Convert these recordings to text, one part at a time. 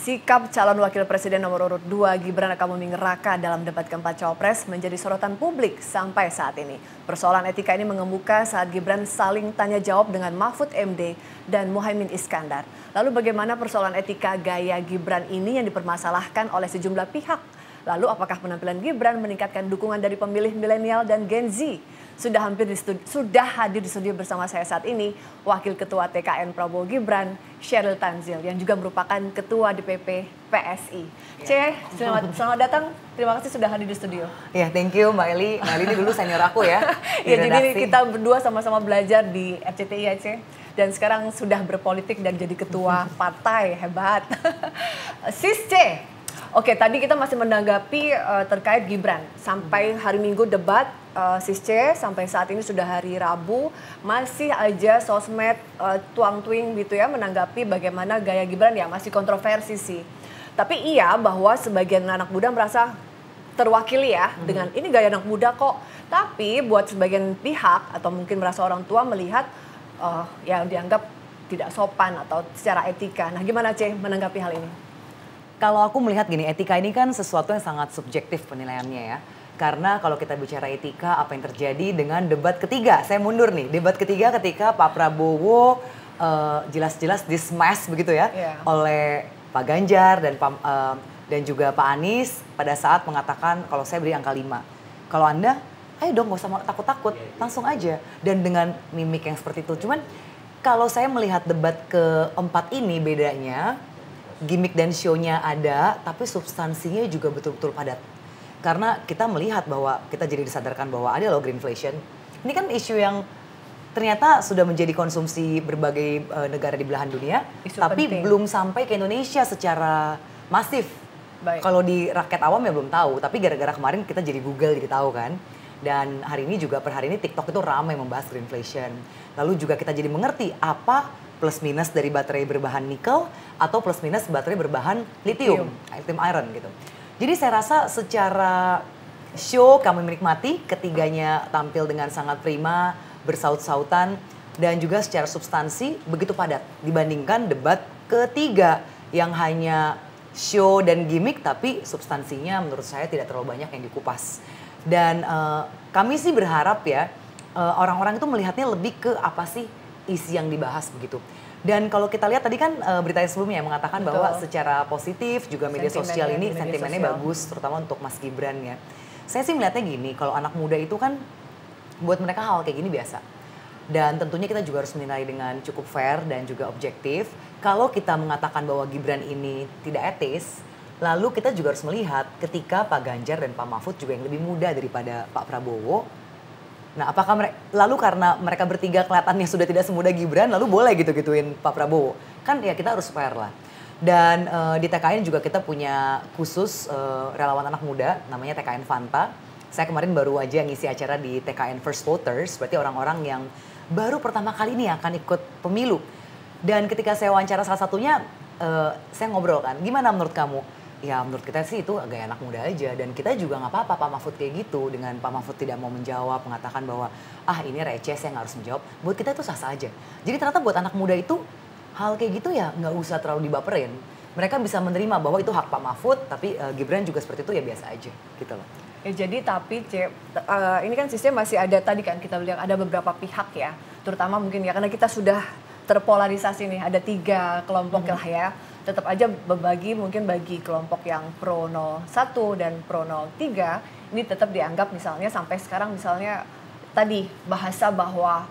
Sikap calon wakil presiden nomor urut 2 Gibran Rakabuming Raka dalam debat keempat Cawapres menjadi sorotan publik sampai saat ini. Persoalan etika ini mengemuka saat Gibran saling tanya jawab dengan Mahfud MD dan Muhaimin Iskandar. Lalu bagaimana persoalan etika gaya Gibran ini yang dipermasalahkan oleh sejumlah pihak? Lalu apakah penampilan Gibran meningkatkan dukungan dari pemilih milenial dan Gen Z? Sudah hadir di studio bersama saya saat ini Wakil Ketua TKN Prabowo Gibran, Sheryl Tanzil, yang juga merupakan Ketua DPP PSI. Selamat datang. Terima kasih sudah hadir di studio. Ya, thank you Mbak Eli. Mbak Eli ini dulu senior aku ya. Ya, jadi kita berdua sama-sama belajar di RCTI ya, dan sekarang sudah berpolitik dan jadi ketua partai, hebat. Sis C. Oke, tadi kita masih menanggapi terkait Gibran. Sampai hari Minggu debat, Sis C, sampai saat ini sudah hari Rabu, masih aja sosmed tuang-tuing gitu ya, menanggapi bagaimana gaya Gibran ya, masih kontroversi sih. Tapi iya bahwa sebagian anak muda merasa terwakili ya, dengan ini gaya anak muda kok. Tapi buat sebagian pihak atau mungkin merasa orang tua melihat yang dianggap tidak sopan atau secara etika. Nah, gimana C menanggapi hal ini? Kalau aku melihat gini, etika ini kan sesuatu yang sangat subjektif penilaiannya ya. Karena kalau kita bicara etika, apa yang terjadi dengan debat ketiga? Saya mundur nih, debat ketiga ketika Pak Prabowo jelas-jelas dismiss begitu ya, oleh Pak Ganjar dan juga Pak Anies pada saat mengatakan kalau saya beri angka 5. Kalau Anda, ayo dong gak usah takut-takut, langsung aja. Dan dengan mimik yang seperti itu. Cuman kalau saya melihat debat keempat ini bedanya, gimmick dan show-nya ada, tapi substansinya juga betul-betul padat. Karena kita melihat bahwa, kita jadi disadarkan bahwa ada loh greenflation. Ini kan isu yang ternyata sudah menjadi konsumsi berbagai negara di belahan dunia, tapi belum sampai ke Indonesia secara masif. Kalau di rakyat awam ya belum tahu, tapi gara-gara kemarin kita jadi Google jadi tahu kan. Dan hari ini juga per hari ini TikTok itu ramai membahas greenflation. Lalu juga kita jadi mengerti apa plus minus dari baterai berbahan nikel atau plus minus baterai berbahan lithium iron gitu. Jadi saya rasa secara show kami menikmati, ketiganya tampil dengan sangat prima, bersaut-sautan, dan juga secara substansi begitu padat dibandingkan debat ketiga yang hanya show dan gimmick tapi substansinya menurut saya tidak terlalu banyak yang dikupas. Dan kami sih berharap ya orang-orang itu melihatnya lebih ke apa sih isi yang dibahas begitu. Dan kalau kita lihat tadi kan berita sebelumnya yang mengatakan bahwa secara positif juga media sosial ini sentimennya bagus, terutama untuk Mas Gibran ya. Saya sih melihatnya gini, kalau anak muda itu kan buat mereka hal kayak gini biasa. Dan tentunya kita juga harus menilai dengan cukup fair dan juga objektif. Kalau kita mengatakan bahwa Gibran ini tidak etis, lalu kita juga harus melihat ketika Pak Ganjar dan Pak Mahfud juga yang lebih muda daripada Pak Prabowo. Nah, apakah lalu karena mereka bertiga kelihatannya sudah tidak semudah Gibran, lalu boleh gitu-gituin Pak Prabowo? Kan ya kita harus fair lah. Dan di TKN juga kita punya khusus relawan anak muda, namanya TKN Fanta. Saya kemarin baru aja ngisi acara di TKN First Voters, berarti orang-orang yang baru pertama kali ini akan ikut pemilu. Dan ketika saya wawancara salah satunya, saya ngobrol kan, gimana menurut kamu? Ya menurut kita sih itu agak anak muda aja, dan kita juga nggak apa-apa Pak Mahfud kayak gitu, dengan Pak Mahfud tidak mau menjawab, mengatakan bahwa ini receh saya nggak harus menjawab, buat kita itu sah-sah aja. Jadi ternyata buat anak muda itu hal kayak gitu ya nggak usah terlalu dibaperin. Mereka bisa menerima bahwa itu hak Pak Mahfud, tapi Gibran juga seperti itu ya biasa aja gitu loh. Ya, jadi tapi ini kan sistem masih ada tadi kan kita lihat ada beberapa pihak ya, terutama mungkin ya karena kita sudah terpolarisasi nih, ada 3 kelompok lah ya. Tetap aja berbagi mungkin bagi kelompok yang pro 01 dan pro 03 ini tetap dianggap misalnya sampai sekarang misalnya tadi bahasa bahwa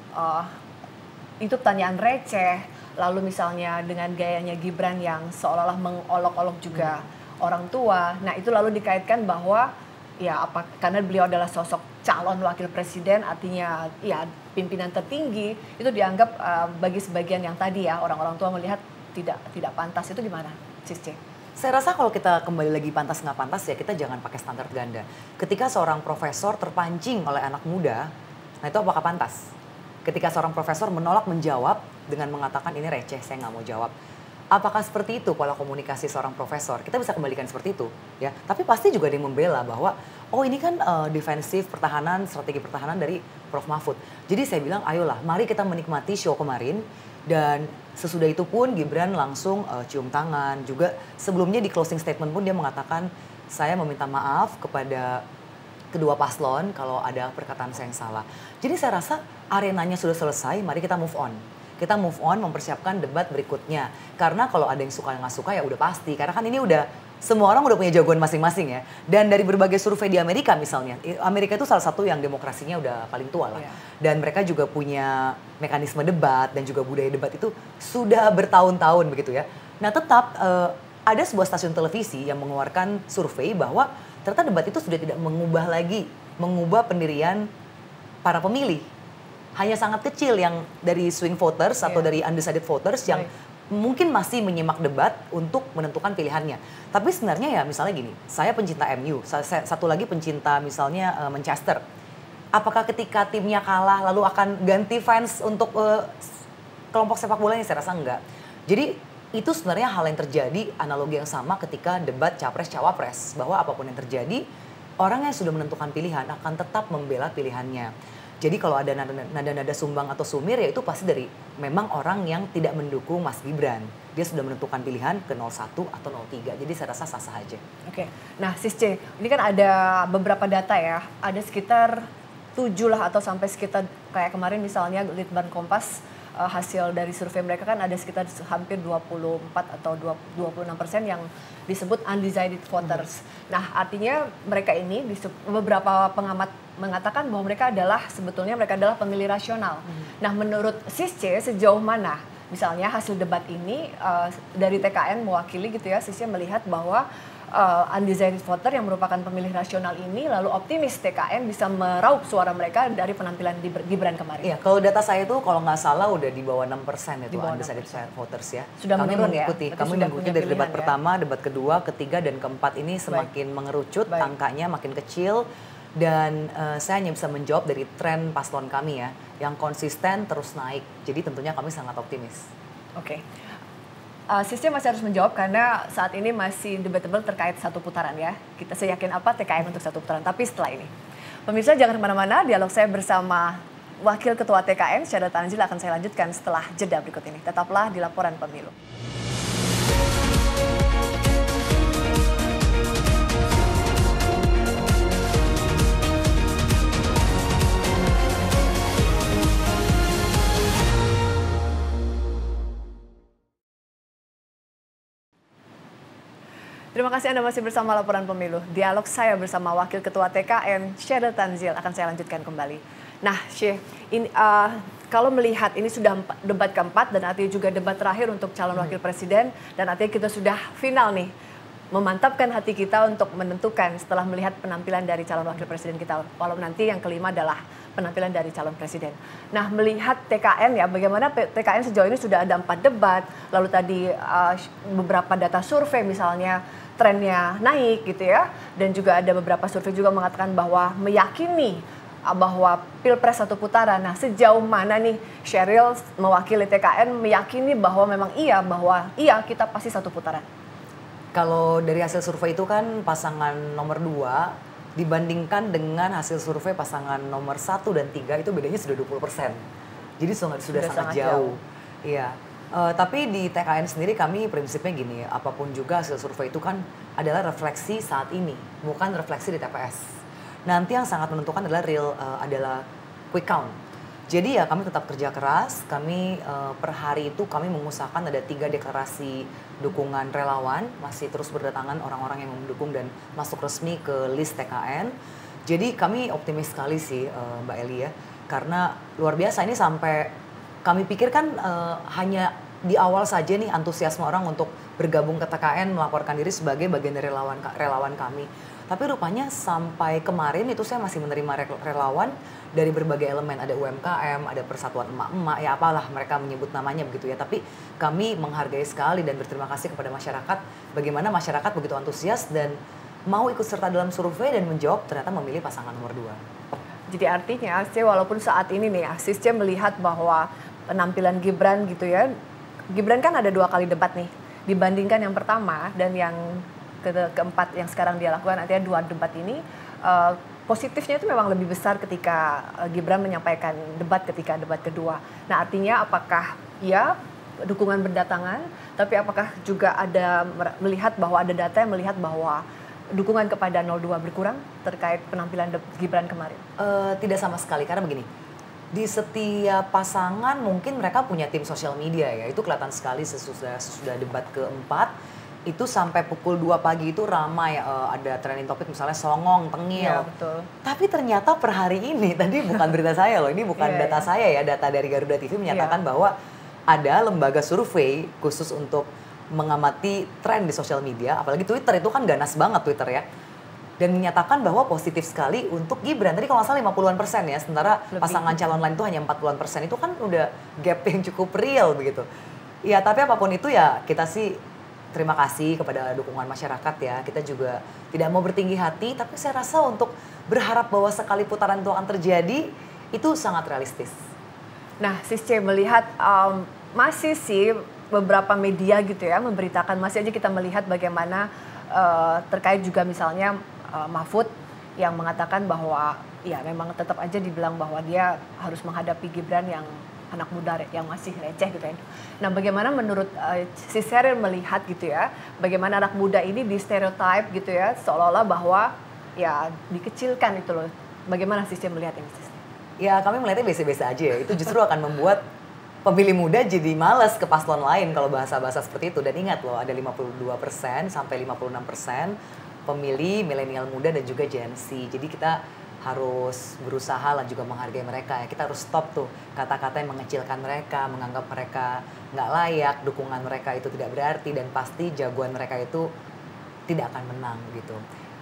itu pertanyaan receh, lalu misalnya dengan gayanya Gibran yang seolah-olah mengolok-olok juga orang tua. Nah, itu lalu dikaitkan bahwa ya karena beliau adalah sosok calon wakil presiden, artinya ya pimpinan tertinggi, itu dianggap bagi sebagian yang tadi ya orang-orang tua melihat tidak pantas. Itu gimana, Sis C? Saya rasa kalau kita kembali lagi pantas nggak pantas ya kita jangan pakai standar ganda. Ketika seorang profesor terpancing oleh anak muda, nah itu apakah pantas? Ketika seorang profesor menolak menjawab dengan mengatakan ini receh, saya nggak mau jawab. Apakah seperti itu pola komunikasi seorang profesor? Kita bisa kembalikan seperti itu, ya. Tapi pasti juga ada yang membela bahwa ini kan defensif pertahanan, strategi pertahanan dari Prof Mahfud. Jadi saya bilang, ayolah, mari kita menikmati show kemarin. Dan sesudah itu pun Gibran langsung cium tangan. Juga sebelumnya di closing statement pun dia mengatakan, saya meminta maaf kepada kedua paslon kalau ada perkataan saya yang salah. Jadi saya rasa arenanya sudah selesai, mari kita move on. Kita move on mempersiapkan debat berikutnya. Karena kalau ada yang suka nggak suka ya udah pasti. Karena kan ini udah semua orang udah punya jagoan masing-masing ya. Dan dari berbagai survei di Amerika misalnya, Amerika itu salah satu yang demokrasinya udah paling tua lah. Yeah. Dan mereka juga punya mekanisme debat dan juga budaya debat itu sudah bertahun-tahun begitu ya. Nah tetap ada sebuah stasiun televisi yang mengeluarkan survei bahwa ternyata debat itu sudah tidak mengubah pendirian para pemilih. Hanya sangat kecil yang dari swing voters atau dari undecided voters yang mungkin masih menyimak debat untuk menentukan pilihannya. Tapi sebenarnya ya misalnya gini, saya pencinta MU, satu lagi pencinta misalnya Manchester. Apakah ketika timnya kalah lalu akan ganti fans untuk kelompok sepak bola ini? Saya rasa enggak. Jadi itu sebenarnya hal yang terjadi, analogi yang sama ketika debat capres-cawapres. Bahwa apapun yang terjadi, orang yang sudah menentukan pilihan akan tetap membela pilihannya. Jadi kalau ada nada-nada sumbang atau sumir ya itu pasti dari memang orang yang tidak mendukung Mas Gibran. Dia sudah menentukan pilihan ke 01 atau 03, jadi saya rasa sah-sah aja. Oke, nah Sis C, ini kan ada beberapa data ya, ada sekitar 7 lah atau sampai sekitar kayak kemarin misalnya Litbang Kompas, hasil dari survei mereka kan ada sekitar hampir 24 atau 26% yang disebut undecided voters. Nah artinya mereka ini, beberapa pengamat mengatakan bahwa mereka adalah pemilih rasional. Nah menurut Sis C sejauh mana misalnya hasil debat ini dari TKN mewakili gitu ya, Sis C melihat bahwa undecided voter yang merupakan pemilih rasional ini lalu optimis TKN bisa meraup suara mereka dari penampilan Gibran kemarin. Iya, kalau data saya itu kalau nggak salah udah di bawah 6% itu undecided voters ya. Sudah menurun ya? Kami mengikuti dari debat pertama, debat kedua, ketiga, dan keempat ini semakin mengerucut, angkanya makin kecil. Dan saya hanya bisa menjawab dari tren paslon kami ya, yang konsisten terus naik. Jadi tentunya kami sangat optimis. Oke. Sisnya masih harus menjawab karena saat ini masih debatable terkait satu putaran ya. Saya yakin apa TKN untuk satu putaran, tapi setelah ini. Pemirsa jangan kemana-mana, dialog saya bersama Wakil Ketua TKN, Syahda Tanzil akan saya lanjutkan setelah jeda berikut ini. Tetaplah di Laporan Pemilu. Terima kasih Anda masih bersama Laporan Pemilu. Dialog saya bersama Wakil Ketua TKN, Syahda Tanzil akan saya lanjutkan kembali. Nah, Syekh, kalau melihat ini sudah debat keempat dan artinya juga debat terakhir untuk calon wakil presiden dan artinya kita sudah final nih, memantapkan hati kita untuk menentukan setelah melihat penampilan dari calon wakil presiden kita. Walau nanti yang kelima adalah penampilan dari calon presiden. Nah, melihat TKN ya, bagaimana TKN sejauh ini sudah ada 4 debat, lalu tadi beberapa data survei misalnya trennya naik gitu ya, dan juga ada beberapa survei juga mengatakan bahwa meyakini bahwa Pilpres satu putaran. Nah, sejauh mana nih Sheryl mewakili TKN meyakini bahwa memang bahwa kita pasti satu putaran? Kalau dari hasil survei itu kan pasangan nomor 2 dibandingkan dengan hasil survei pasangan nomor 1 dan 3 itu bedanya sudah 20%. Jadi sudah sangat jauh. Iya. Tapi di TKN sendiri kami prinsipnya gini, apapun juga hasil survei itu kan adalah refleksi saat ini, bukan refleksi di TPS. Nanti yang sangat menentukan adalah quick count. Jadi ya kami tetap kerja keras, kami per hari itu kami mengusahakan ada 3 deklarasi dukungan relawan, masih terus berdatangan orang-orang yang mendukung dan masuk resmi ke list TKN. Jadi kami optimis sekali sih Mbak Eli ya, karena luar biasa ini sampai kami pikir kan hanya di awal saja nih antusiasme orang untuk bergabung ke TKN, melaporkan diri sebagai bagian dari relawan kami. Tapi rupanya sampai kemarin itu saya masih menerima relawan dari berbagai elemen. Ada UMKM, ada Persatuan Emak-Emak, ya apalah mereka menyebut namanya begitu ya. Tapi kami menghargai sekali dan berterima kasih kepada masyarakat. Bagaimana masyarakat begitu antusias dan mau ikut serta dalam survei dan menjawab ternyata memilih pasangan nomor 2. Jadi artinya walaupun saat ini nih Asisnya melihat bahwa penampilan Gibran gitu ya, Gibran kan ada 2 kali debat nih, dibandingkan yang pertama dan yang keempat yang sekarang dia lakukan, artinya 2 debat ini positifnya itu memang lebih besar ketika Gibran menyampaikan debat ketika debat kedua. Nah artinya apakah ya dukungan berdatangan, tapi apakah juga ada melihat bahwa ada data yang melihat bahwa dukungan kepada 02 berkurang terkait penampilan Gibran kemarin? Tidak sama sekali, karena begini, di setiap pasangan mungkin mereka punya tim sosial media ya, itu kelihatan sekali sesudah debat keempat, itu sampai pukul 2 pagi itu ramai, ada trending topik misalnya songong, tengil. Ya, betul. Tapi ternyata per hari ini, tadi bukan berita saya loh, ini bukan data saya ya, data dari Garuda TV menyatakan bahwa ada lembaga survei khusus untuk mengamati tren di sosial media, apalagi Twitter itu kan ganas banget Twitter ya. Dan menyatakan bahwa positif sekali untuk Gibran. Tadi kalau nggak salah 50-an% ya, sementara pasangan calon lain itu hanya 40-an%. Itu kan udah gap yang cukup real begitu. Ya tapi apapun itu ya kita sih terima kasih kepada dukungan masyarakat ya. Kita juga tidak mau bertinggi hati, tapi saya rasa untuk berharap bahwa sekali putaran itu akan terjadi, itu sangat realistis. Nah, Sisce melihat masih sih beberapa media gitu ya memberitakan, masih aja kita melihat bagaimana terkait juga misalnya Mahfud yang mengatakan bahwa ya memang tetap aja dibilang bahwa dia harus menghadapi Gibran yang anak muda yang masih receh gitu ya. Nah, bagaimana menurut si Sheryl melihat gitu ya, bagaimana anak muda ini di stereotype gitu ya, seolah-olah bahwa ya dikecilkan itu loh. Bagaimana Sisce melihat ini? Ya kami melihatnya biasa-biasa aja ya, itu justru akan membuat pemilih muda jadi malas ke paslon lain kalau bahasa-bahasa seperti itu. Dan ingat loh, ada 52% sampai 56% pemilih milenial muda dan juga Gen Z. Jadi kita harus berusaha lah juga menghargai mereka ya. Kita harus stop tuh kata-kata yang mengecilkan mereka, menganggap mereka nggak layak, dukungan mereka itu tidak berarti, dan pasti jagoan mereka itu tidak akan menang gitu.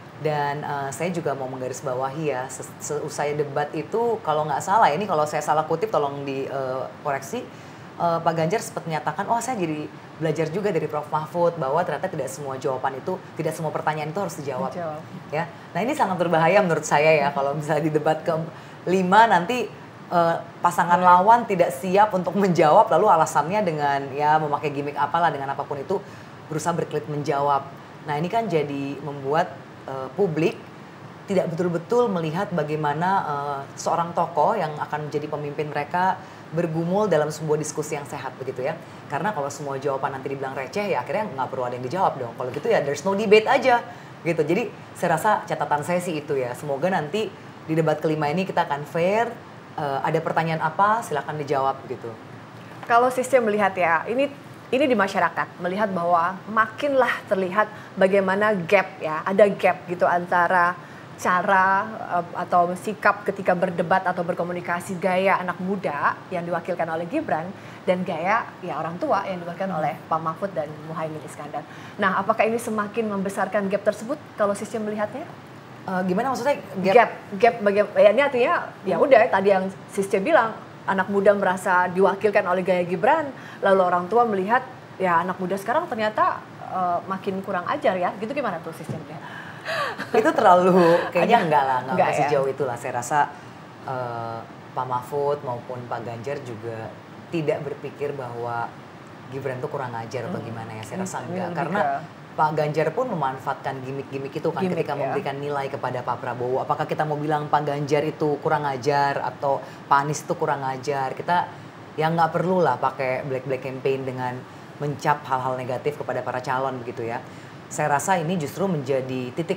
Dan saya juga mau menggarisbawahi ya, seusai debat itu kalau nggak salah, ini kalau saya salah kutip tolong dikoreksi, Pak Ganjar sempat menyatakan, oh saya jadi belajar juga dari Prof. Mahfud bahwa ternyata tidak semua jawaban itu, tidak semua pertanyaan itu harus dijawab. Ya, nah ini sangat berbahaya menurut saya ya kalau misalnya di debat ke-5 nanti pasangan lawan tidak siap untuk menjawab, lalu alasannya dengan ya memakai gimmick apalah, dengan apapun itu berusaha berkelit menjawab. Nah ini kan jadi membuat publik tidak betul-betul melihat bagaimana seorang tokoh yang akan menjadi pemimpin mereka bergumul dalam sebuah diskusi yang sehat begitu ya. Karena kalau semua jawaban nanti dibilang receh ya akhirnya nggak perlu ada yang dijawab dong. Kalau gitu ya there's no debate aja gitu. Jadi saya rasa catatan saya sih itu ya. Semoga nanti di debat kelima ini kita akan fair. Ada pertanyaan apa silakan dijawab gitu. Kalau Sisce melihat ya, ini di masyarakat melihat bahwa makinlah terlihat bagaimana gap ya, ada gap gitu antara cara atau sikap ketika berdebat atau berkomunikasi gaya anak muda yang diwakilkan oleh Gibran dan gaya ya orang tua yang diwakilkan oleh Pak Mahfud dan Muhaimin Iskandar. Nah, apakah ini semakin membesarkan gap tersebut kalau Sisce melihatnya? Gimana maksudnya gap bagaimana? Ya ini artinya ya udah tadi yang Sisce bilang, anak muda merasa diwakilkan oleh gaya Gibran, lalu orang tua melihat ya anak muda sekarang ternyata makin kurang ajar ya. Gitu gimana tuh Sisce melihat? Itu terlalu kayaknya enggak ya? sejauh itulah. Saya rasa Pak Mahfud maupun Pak Ganjar juga tidak berpikir bahwa Gibran itu kurang ajar atau gimana ya. Saya rasa enggak, karena Pak Ganjar pun memanfaatkan gimmick-gimmick itu kan ketika memberikan nilai kepada Pak Prabowo. Apakah kita mau bilang Pak Ganjar itu kurang ajar atau Pak Anies itu kurang ajar? Kita ya nggak perlu lah pakai black campaign dengan mencap hal-hal negatif kepada para calon begitu ya. Saya rasa ini justru menjadi titik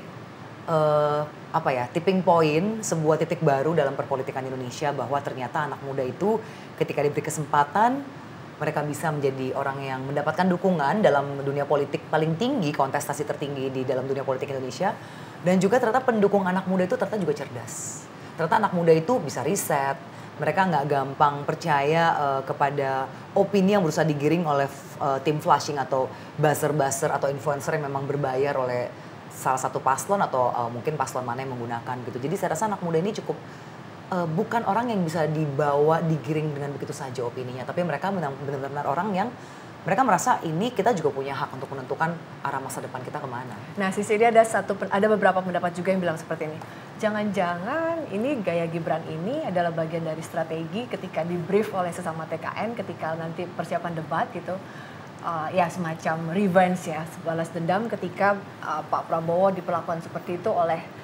tipping point, sebuah titik baru dalam perpolitikan Indonesia bahwa ternyata anak muda itu ketika diberi kesempatan mereka bisa menjadi orang yang mendapatkan dukungan dalam dunia politik paling tinggi, kontestasi tertinggi di dalam dunia politik Indonesia. Dan juga ternyata pendukung anak muda itu ternyata juga cerdas. Ternyata anak muda itu bisa riset, mereka nggak gampang percaya kepada opini yang berusaha digiring oleh tim flashing atau buzzer atau influencer yang memang berbayar oleh salah satu paslon atau mungkin paslon mana yang menggunakan gitu. Jadi saya rasa anak muda ini cukup bukan orang yang bisa dibawa digiring dengan begitu saja opininya, tapi mereka benar-benar orang yang mereka merasa ini kita juga punya hak untuk menentukan arah masa depan kita kemana. Nah, Sisce, ini ada beberapa pendapat juga yang bilang seperti ini. Jangan-jangan ini gaya Gibran ini adalah bagian dari strategi ketika di brief oleh sesama TKN ketika nanti persiapan debat gitu. Ya semacam revenge ya, balas dendam ketika Pak Prabowo diperlakukan seperti itu oleh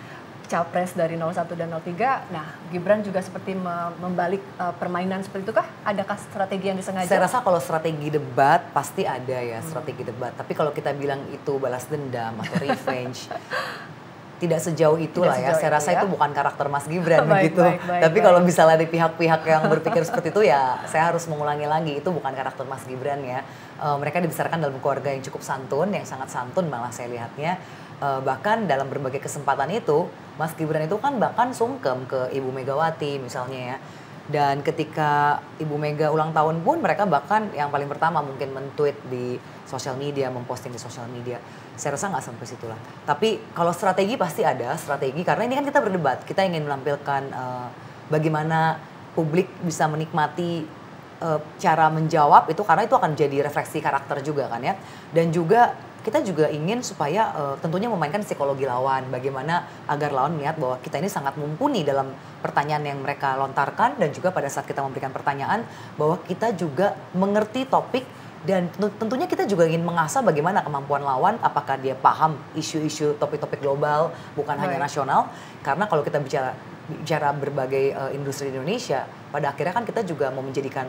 capres dari 01 dan 03. Nah, Gibran juga seperti membalik permainan seperti itu kah? Adakah strategi yang disengaja? Saya rasa kalau strategi debat pasti ada ya, strategi debat. Tapi kalau kita bilang itu balas dendam atau revenge, tidak sejauh itulah ya. Saya rasa itu bukan karakter Mas Gibran begitu. Tapi kalau misalnya ada pihak-pihak yang berpikir seperti itu ya, saya harus mengulangi lagi, itu bukan karakter Mas Gibran ya. Mereka dibesarkan dalam keluarga yang cukup santun, yang sangat santun malah saya lihatnya. Bahkan dalam berbagai kesempatan itu, Mas Gibran itu kan bahkan sungkem ke Ibu Megawati misalnya ya. Dan ketika Ibu Mega ulang tahun pun mereka bahkan yang paling pertama mungkin men-tweet di sosial media, memposting di sosial media. Saya rasa nggak sampai situlah. Tapi kalau strategi pasti ada strategi, karena ini kan kita berdebat. Kita ingin menampilkan bagaimana publik bisa menikmati cara menjawab itu, karena itu akan jadi refleksi karakter juga kan ya. Dan juga kita juga ingin supaya tentunya memainkan psikologi lawan, bagaimana agar lawan melihat bahwa kita ini sangat mumpuni dalam pertanyaan yang mereka lontarkan, dan juga pada saat kita memberikan pertanyaan bahwa kita juga mengerti topik, dan tentunya kita juga ingin mengasah bagaimana kemampuan lawan, apakah dia paham isu-isu topik-topik global bukan hanya nasional, karena kalau kita bicara berbagai industri di Indonesia, pada akhirnya kan kita juga mau menjadikan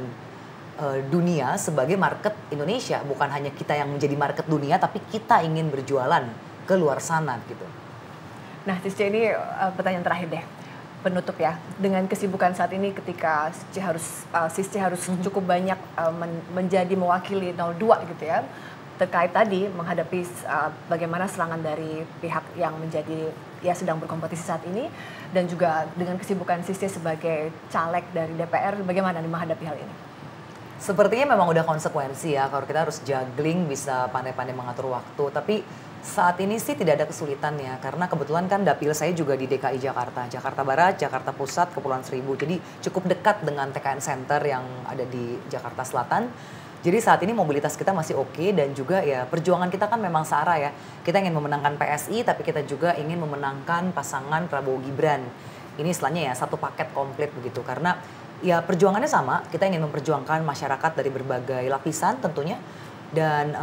dunia sebagai market Indonesia, bukan hanya kita yang menjadi market dunia, tapi kita ingin berjualan ke luar sana gitu. Nah, Sisce, ini pertanyaan terakhir deh, penutup ya. Dengan kesibukan saat ini, ketika Sisce harus cukup banyak menjadi mewakili 02 gitu ya, terkait tadi menghadapi bagaimana serangan dari pihak yang menjadi ya sedang berkompetisi saat ini, dan juga dengan kesibukan Sisce sebagai caleg dari DPR, bagaimana menghadapi hal ini? Sepertinya memang udah konsekuensi ya, kalau kita harus juggling, bisa pandai-pandai mengatur waktu. Tapi saat ini sih tidak ada kesulitan ya, karena kebetulan kan dapil saya juga di DKI Jakarta, Jakarta Barat, Jakarta Pusat, Kepulauan Seribu. Jadi cukup dekat dengan TKN Center yang ada di Jakarta Selatan. Jadi saat ini mobilitas kita masih oke, dan juga ya perjuangan kita kan memang searah ya. Kita ingin memenangkan PSI, tapi kita juga ingin memenangkan pasangan Prabowo Gibran. Ini istilahnya ya satu paket komplit begitu, karena ya perjuangannya sama, kita ingin memperjuangkan masyarakat dari berbagai lapisan tentunya, dan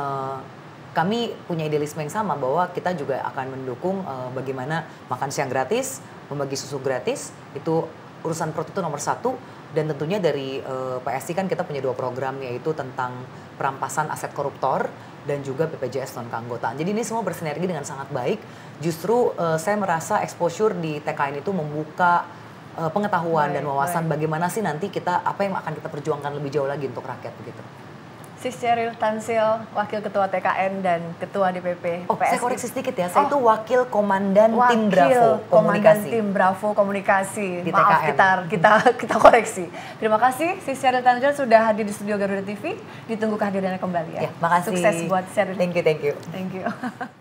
kami punya idealisme yang sama bahwa kita juga akan mendukung bagaimana makan siang gratis, membagi susu gratis, itu urusan perut itu nomor satu, dan tentunya dari PSI kan kita punya 2 program, yaitu tentang perampasan aset koruptor dan juga BPJS non keanggotaan. Jadi ini semua bersinergi dengan sangat baik. Justru saya merasa exposure di TKN itu membuka pengetahuan dan wawasan bagaimana sih nanti kita, apa yang akan kita perjuangkan lebih jauh lagi untuk rakyat begitu. Sisce Tansil, Wakil Ketua TKN dan Ketua DPP PSI. Saya koreksi sedikit ya, saya itu Wakil Komandan Tim Bravo Komunikasi. Tim Bravo Komunikasi. Di Maaf, TKN. kita koreksi. Terima kasih Sisce Tansil sudah hadir di studio Garuda TV. Ditunggu kehadirannya kembali ya. Makasih. Sukses buat Sisce. Thank you. Thank you.